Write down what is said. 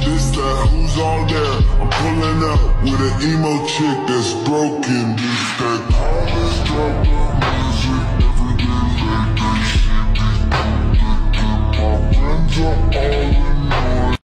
This that who's all there? I'm pulling up with an emo chick that's broken. This that common